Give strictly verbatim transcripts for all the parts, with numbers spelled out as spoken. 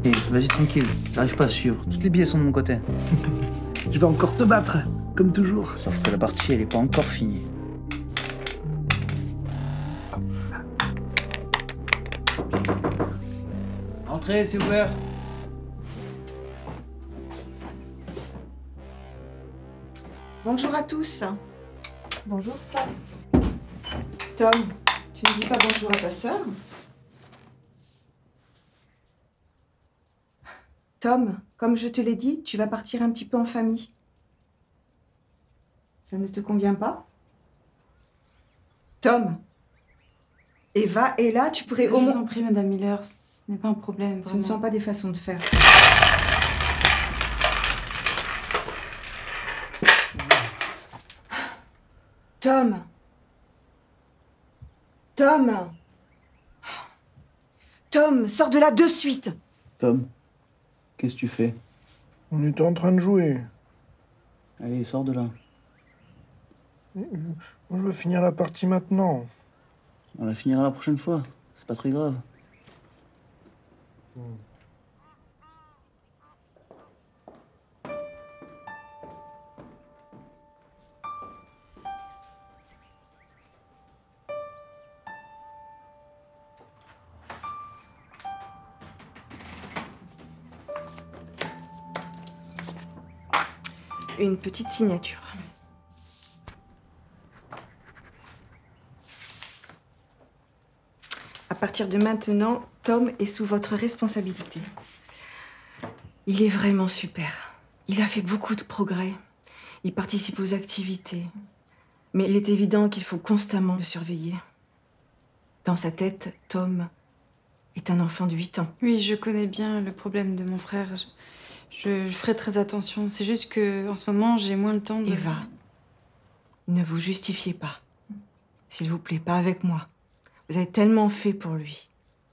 Et vas-y tranquille, j'arrive pas à suivre. Toutes les billets sont de mon côté. Je vais encore te battre, comme toujours. Sauf que la partie, elle est pas encore finie. Entrez, c'est ouvert. Bonjour à tous. Bonjour, Tom. Tom, tu ne dis pas bonjour à ta sœur? Tom, comme je te l'ai dit, tu vas partir un petit peu en famille. Ça ne te convient pas? Tom, Eva est là, tu pourrais Je au vous moins... en prie, Madame Miller, ce n'est pas un problème. Ce ne sont pas des façons de faire. Tom. Tom. Tom, sors de là de suite. Tom, qu'est-ce que tu fais? On était en train de jouer. Allez, sors de là. Moi, je veux finir la partie maintenant. On la finira la prochaine fois. C'est pas très grave. Hmm. Une petite signature. À partir de maintenant, Tom est sous votre responsabilité. Il est vraiment super. Il a fait beaucoup de progrès. Il participe aux activités. Mais il est évident qu'il faut constamment le surveiller. Dans sa tête, Tom est un enfant de huit ans. Oui, je connais bien le problème de mon frère. Je, je, je ferai très attention. C'est juste que en ce moment, j'ai moins le temps de... Eva, ne vous justifiez pas. S'il vous plaît, pas avec moi. Vous avez tellement fait pour lui.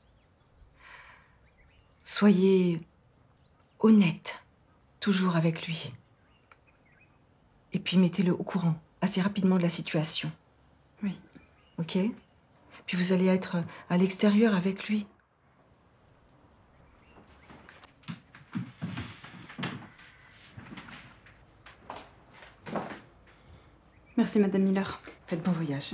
Soyez honnête, toujours avec lui. Et puis mettez-le au courant assez rapidement de la situation. Oui. Ok? Puis vous allez être à l'extérieur avec lui. Merci, Madame Miller. Faites bon voyage. Oui.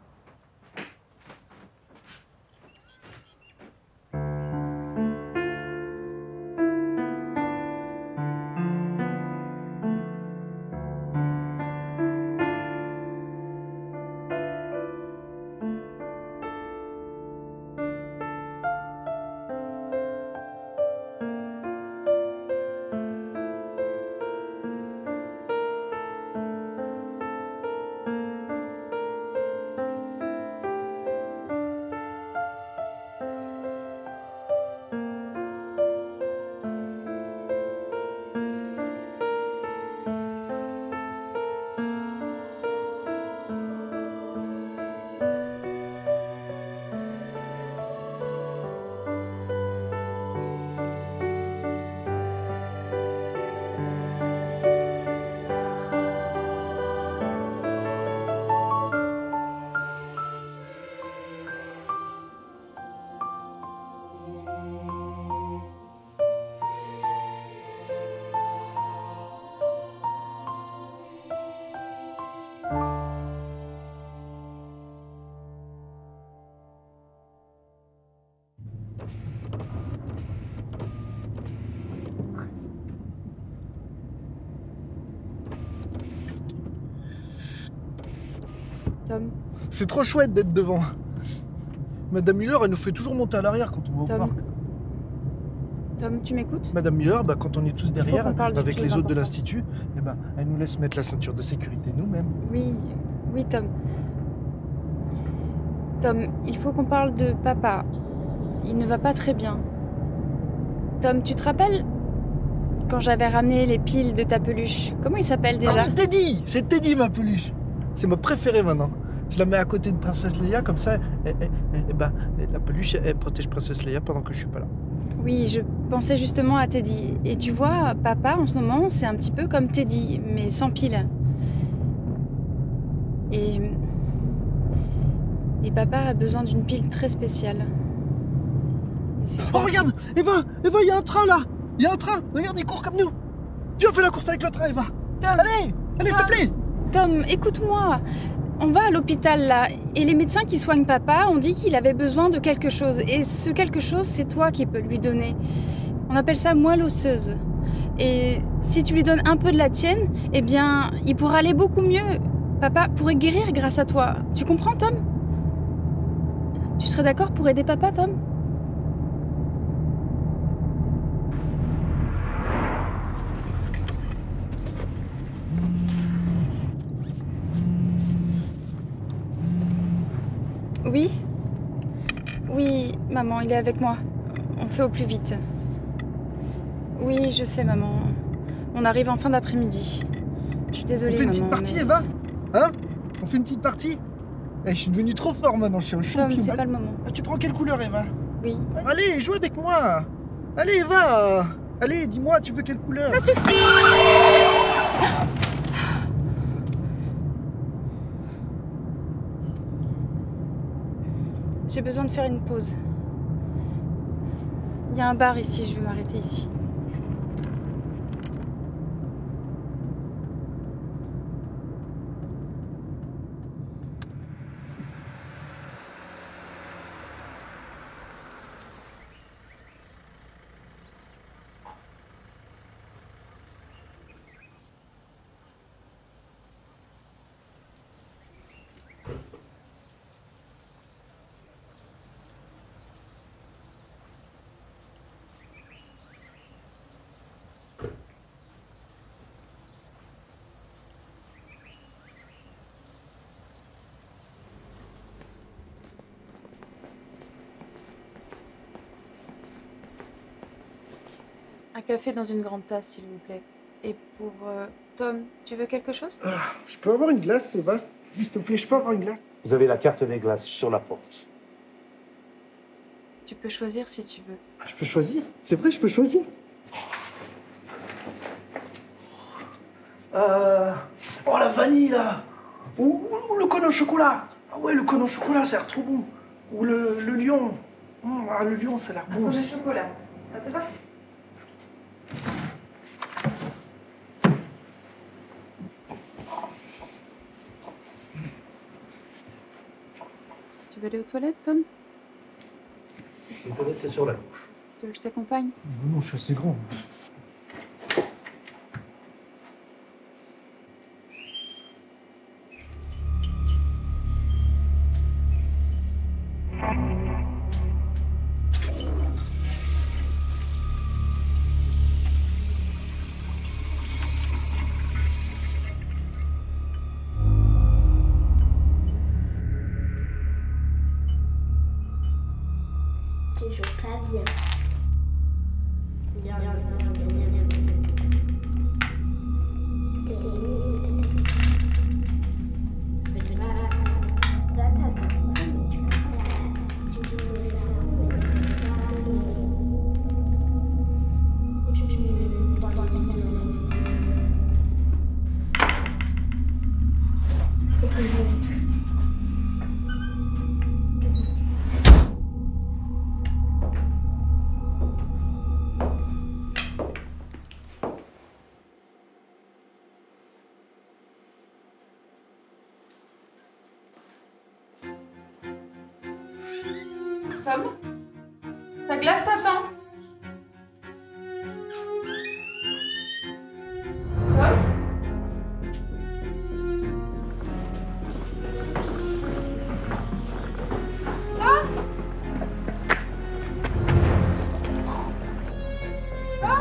Tom, C'est trop chouette d'être devant. Madame Miller, elle nous fait toujours monter à l'arrière quand on va au Tom. parc. Tom, tu m'écoutes? Madame Miller, bah, quand on est tous derrière, qu'on parle d'une avec chose les autres de importante. l'Institut, eh ben, elle nous laisse mettre la ceinture de sécurité nous-mêmes. Oui, oui, Tom. Tom, il faut qu'on parle de papa. Il ne va pas très bien. Tom, tu te rappelles quand j'avais ramené les piles de ta peluche? Comment il s'appelle déjà? Ah, c'est Teddy! C'est Teddy, ma peluche! C'est ma préférée maintenant. Je la mets à côté de Princesse Leia, comme ça, et, et, et, et ben, la peluche, elle protège Princesse Leia pendant que je suis pas là. Oui, je pensais justement à Teddy. Et tu vois, papa, en ce moment, c'est un petit peu comme Teddy, mais sans pile. Et... Et papa a besoin d'une pile très spéciale. Et C'est Oh toi. regarde, Eva, Eva, il y a un train là. Il y a un train, regarde, il court comme nous. Viens, on fait la course avec le train, Eva. Tom, Allez, allez, s'il te plaît. Tom, écoute-moi. On va à l'hôpital là, et les médecins qui soignent papa ont dit qu'il avait besoin de quelque chose. Et ce quelque chose, c'est toi qui peux lui donner. On appelle ça moelle osseuse. Et si tu lui donnes un peu de la tienne, eh bien, il pourra aller beaucoup mieux. Papa pourrait guérir grâce à toi. Tu comprends, Tom? Tu serais d'accord pour aider papa, Tom? Oui? Oui, maman, il est avec moi. On fait au plus vite. Oui, je sais, maman. On arrive en fin d'après-midi. Je suis On désolée, fait une maman. petite partie, mais- Eva. Hein? On fait une petite partie. Eh, je suis devenu trop fort maintenant, je suis un champion. Tom, c'est pas le moment. Ah, tu prends quelle couleur, Eva? Oui. Allez, joue avec moi. Allez, Eva. Allez, dis-moi, tu veux quelle couleur? Ça suffit! J'ai besoin de faire une pause. Il y a un bar ici, je vais m'arrêter ici. Un café dans une grande tasse, s'il vous plaît. Et pour euh, Tom, tu veux quelque chose? Ah, je peux avoir une glace, Eva? S'il te plaît, je peux avoir une glace? Vous avez la carte des glaces sur la porte. Tu peux choisir si tu veux. Ah, je peux choisir? C'est vrai, je peux choisir? Euh... Oh, la vanille, là. Ou, ou le cône au chocolat. Ah ouais, le cône au chocolat, ça a l'air trop bon. Ou le, le lion. Mmh, ah, le lion, ça a l'air bon aussi. chocolat, ça te va? Tu veux aller aux toilettes, Tom? Les toilettes, c'est sur la gauche. Tu veux que je t'accompagne? Non, je suis assez grand. Tu joues pas bien. T'es nul. Là, t'as pas moi, mais tu peux pas. Tu veux faire, mais tu peux pas. Tu dois pas bien. Faut que je... Tom? Ta glace t'attend. Tom? Tom? Tom?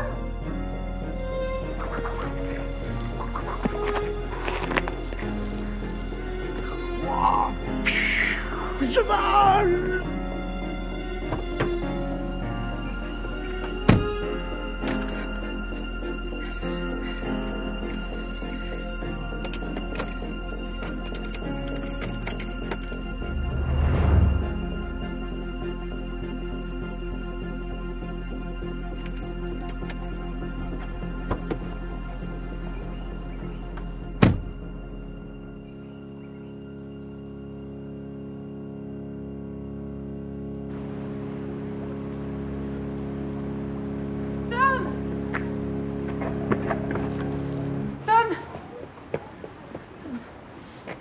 Je vole!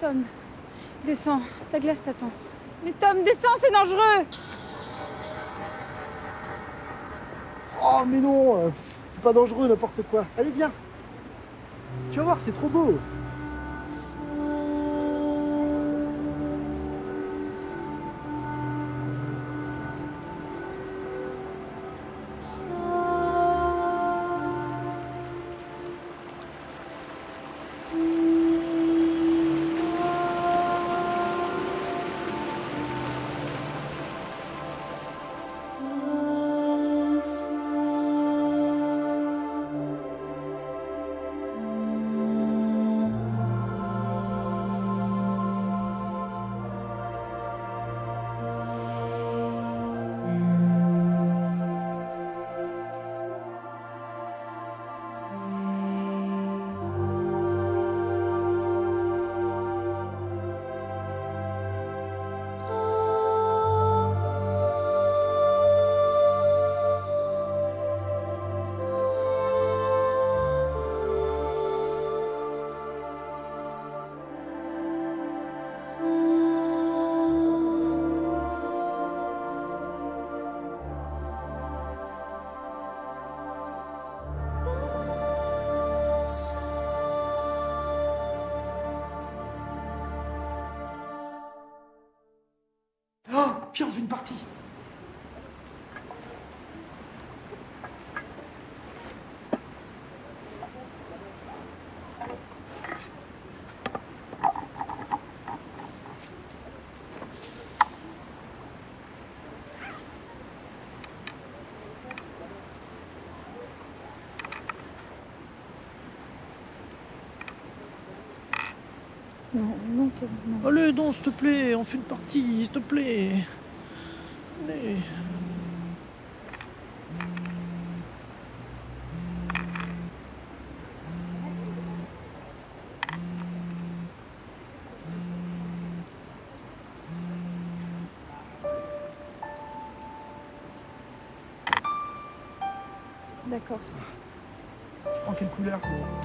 Tom, descends, ta glace t'attend. Mais Tom, descends, c'est dangereux! Oh, mais non, euh, c'est pas dangereux, n'importe quoi. Allez, viens. Tu vas voir, c'est trop beau. Viens, on fait une partie. Non, non, Tom, non. Allez, donc, s'il te plaît, on fait une partie, s'il te plaît. Allez. D'accord. Tu prends quelle couleur?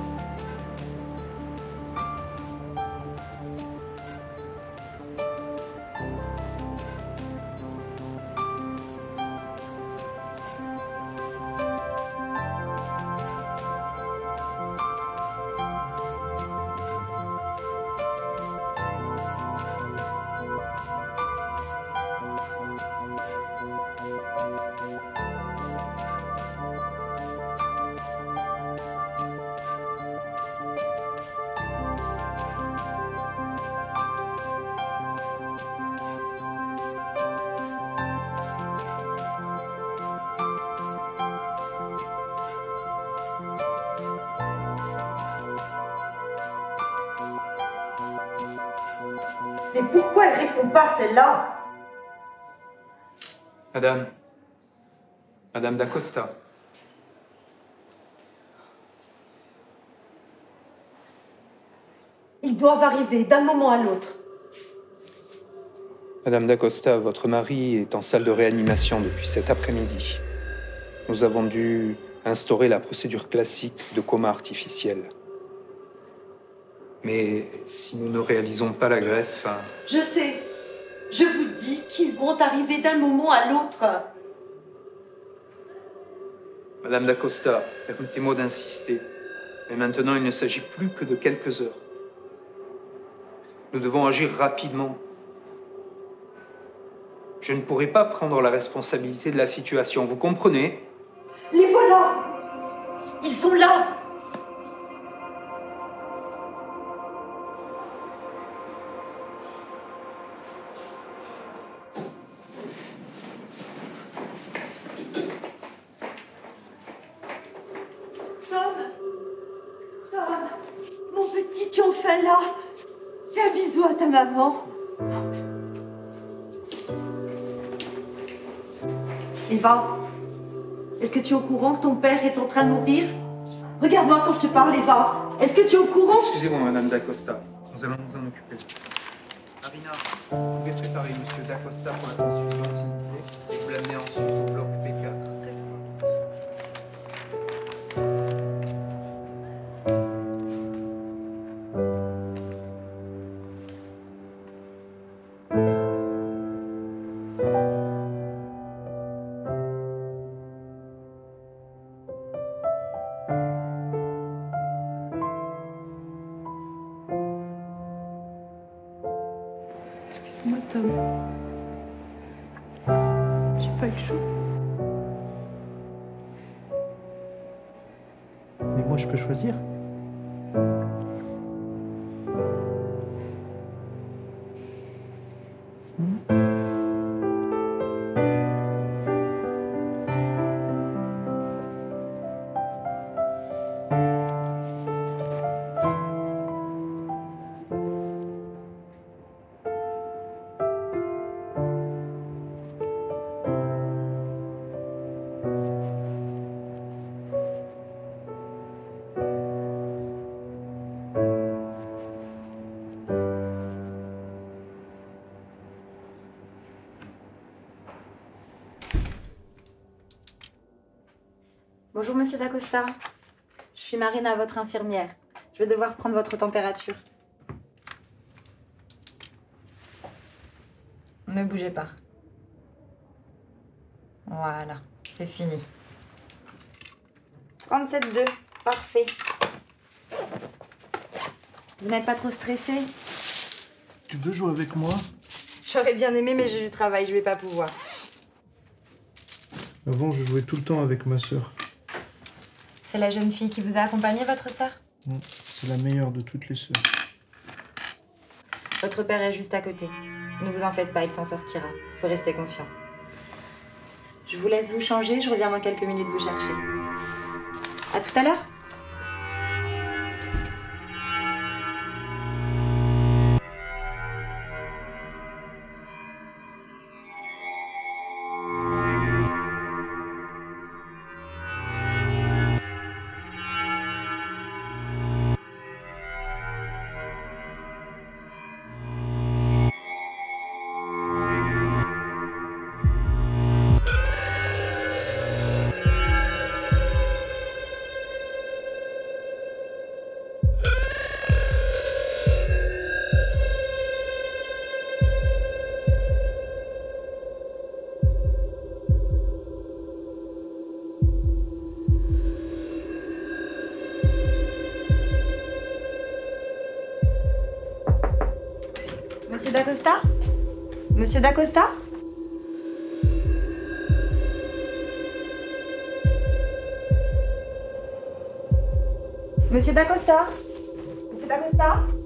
Mais pourquoi elle répond pas, celle-là? Madame. Madame d'Acosta. Ils doivent arriver d'un moment à l'autre. Madame d'Acosta, votre mari est en salle de réanimation depuis cet après-midi. Nous avons dû instaurer la procédure classique de coma artificiel. Mais si nous ne réalisons pas la greffe... Je sais. Je vous dis qu'ils vont arriver d'un moment à l'autre. Madame d'Acosta, permettez-moi d'insister. Mais maintenant, il ne s'agit plus que de quelques heures. Nous devons agir rapidement. Je ne pourrai pas prendre la responsabilité de la situation, vous comprenez? Les voilà! Ils sont là! Tom! Tom! Mon petit, tu en fais là! Fais un bisou à ta maman. Eva, est-ce que tu es au courant que ton père est en train de mourir? Regarde-moi quand je te parle, Eva. Est-ce que tu es au courant? Excusez-moi, Madame d'Acosta. Nous allons nous en occuper. Marina, vous pouvez préparer Monsieur d'Acosta pour la transfusion, s'il vous plaît, et vous l'amenez ensuite au bloc P quatre. pas avec Chou? Mais moi, je peux choisir. Bonjour Monsieur Dacosta, je suis Marina, votre infirmière. Je vais devoir prendre votre température. Ne bougez pas. Voilà, c'est fini. trente-sept virgule deux, parfait. Vous n'êtes pas trop stressé? Tu veux jouer avec moi? J'aurais bien aimé, mais j'ai du travail, je vais pas pouvoir. Avant, je jouais tout le temps avec ma sœur. C'est la jeune fille qui vous a accompagné, votre sœur? C'est la meilleure de toutes les sœurs. Votre père est juste à côté. Ne vous en faites pas, il s'en sortira. Il faut rester confiant. Je vous laisse vous changer, je reviens dans quelques minutes vous chercher. À tout à l'heure. Monsieur Dacosta? Monsieur Dacosta? Monsieur Dacosta? Monsieur Dacosta?